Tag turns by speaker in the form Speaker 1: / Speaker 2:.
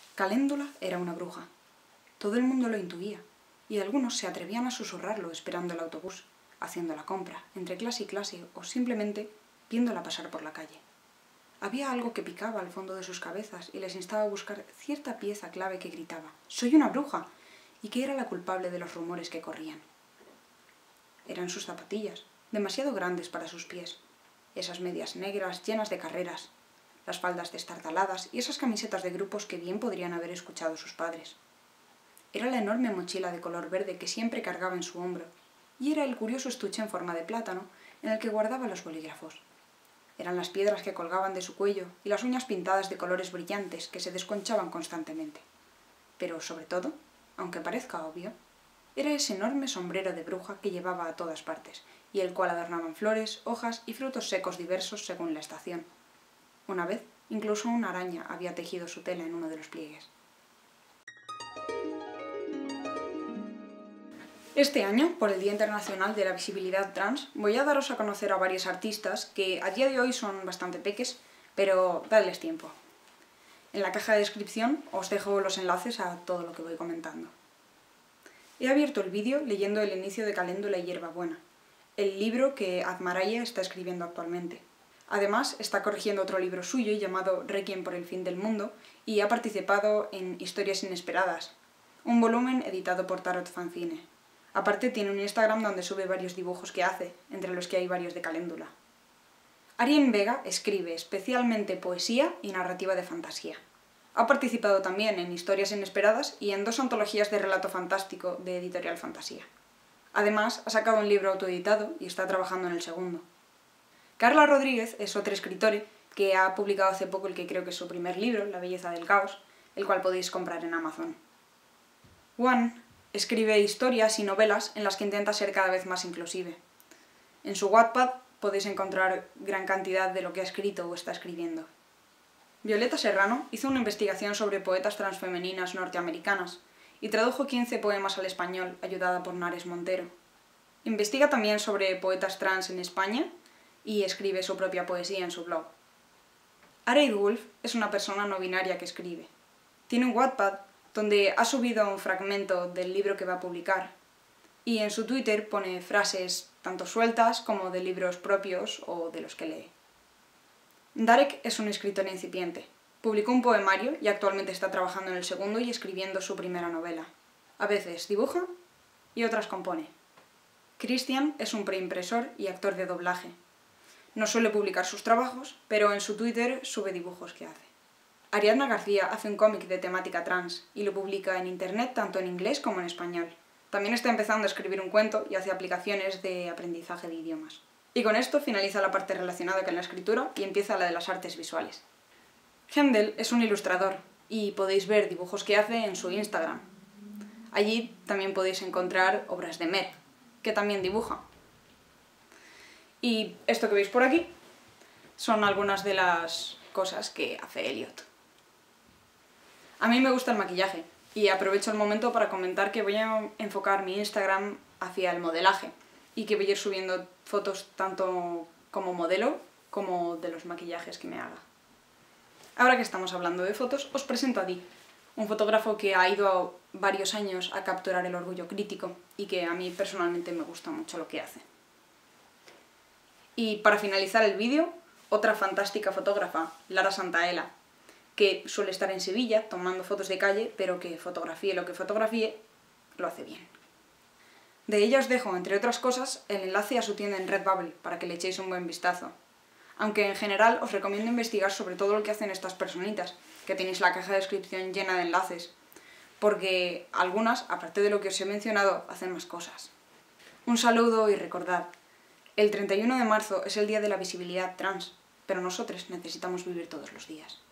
Speaker 1: Caléndula era una bruja. Todo el mundo lo intuía, y algunos se atrevían a susurrarlo esperando el autobús, haciendo la compra, entre clase y clase, o simplemente viéndola pasar por la calle. Había algo que picaba al fondo de sus cabezas y les instaba a buscar cierta pieza clave que gritaba «¡Soy una bruja!» y que era la culpable de los rumores que corrían. Eran sus zapatillas, demasiado grandes para sus pies, esas medias negras llenas de carreras, las faldas destartaladas y esas camisetas de grupos que bien podrían haber escuchado sus padres. Era la enorme mochila de color verde que siempre cargaba en su hombro, y era el curioso estuche en forma de plátano en el que guardaba los bolígrafos. Eran las piedras que colgaban de su cuello y las uñas pintadas de colores brillantes que se desconchaban constantemente. Pero, sobre todo, aunque parezca obvio, era ese enorme sombrero de bruja que llevaba a todas partes, y el cual adornaban flores, hojas y frutos secos diversos según la estación. Una vez, incluso una araña había tejido su tela en uno de los pliegues. Este año, por el Día Internacional de la Visibilidad Trans, voy a daros a conocer a varios artistas que a día de hoy son bastante peques, pero dadles tiempo. En la caja de descripción os dejo los enlaces a todo lo que voy comentando. He abierto el vídeo leyendo el inicio de Caléndula y Hierbabuena, el libro que Azmaraya está escribiendo actualmente. Además, está corrigiendo otro libro suyo llamado Requiem por el fin del mundo y ha participado en Historias inesperadas, un volumen editado por Tarot Fanzine. Aparte tiene un Instagram donde sube varios dibujos que hace, entre los que hay varios de Caléndula. Arien Vega escribe especialmente poesía y narrativa de fantasía. Ha participado también en Historias inesperadas y en 2 antologías de relato fantástico de Editorial Fantasía. Además, ha sacado un libro autoeditado y está trabajando en el segundo. Carla Rodríguez es otra escritora que ha publicado hace poco el que creo que es su primer libro, La belleza del caos, el cual podéis comprar en Amazon. Juan escribe historias y novelas en las que intenta ser cada vez más inclusive. En su Wattpad podéis encontrar gran cantidad de lo que ha escrito o está escribiendo. Violeta Serrano hizo una investigación sobre poetas transfemeninas norteamericanas y tradujo 15 poemas al español, ayudada por Nares Montero. Investiga también sobre poetas trans en España y escribe su propia poesía en su blog. Areid Wolf es una persona no binaria que escribe. Tiene un Wattpad donde ha subido un fragmento del libro que va a publicar, y en su Twitter pone frases tanto sueltas como de libros propios o de los que lee. Darek es un escritor incipiente. Publicó un poemario y actualmente está trabajando en el segundo y escribiendo su primera novela. A veces dibuja y otras compone. Christian es un preimpresor y actor de doblaje. No suele publicar sus trabajos, pero en su Twitter sube dibujos que hace. Ariadna García hace un cómic de temática trans y lo publica en internet tanto en inglés como en español. También está empezando a escribir un cuento y hace aplicaciones de aprendizaje de idiomas. Y con esto finaliza la parte relacionada con la escritura y empieza la de las artes visuales. Hendel es un ilustrador y podéis ver dibujos que hace en su Instagram. Allí también podéis encontrar obras de Mer, que también dibuja. Y esto que veis por aquí son algunas de las cosas que hace Elliot. A mí me gusta el maquillaje y aprovecho el momento para comentar que voy a enfocar mi Instagram hacia el modelaje y que voy a ir subiendo fotos tanto como modelo como de los maquillajes que me haga. Ahora que estamos hablando de fotos, os presento a Di, un fotógrafo que ha ido varios años a capturar el orgullo crítico y que a mí personalmente me gusta mucho lo que hace. Y para finalizar el vídeo, otra fantástica fotógrafa, Lara Santaella, que suele estar en Sevilla tomando fotos de calle, pero que fotografíe lo que fotografíe, lo hace bien. De ella os dejo, entre otras cosas, el enlace a su tienda en Redbubble para que le echéis un buen vistazo. Aunque en general os recomiendo investigar sobre todo lo que hacen estas personitas, que tenéis la caja de descripción llena de enlaces, porque algunas, aparte de lo que os he mencionado, hacen más cosas. Un saludo y recordad, el 31 de marzo es el Día de la Visibilidad Trans, pero nosotros necesitamos vivir todos los días.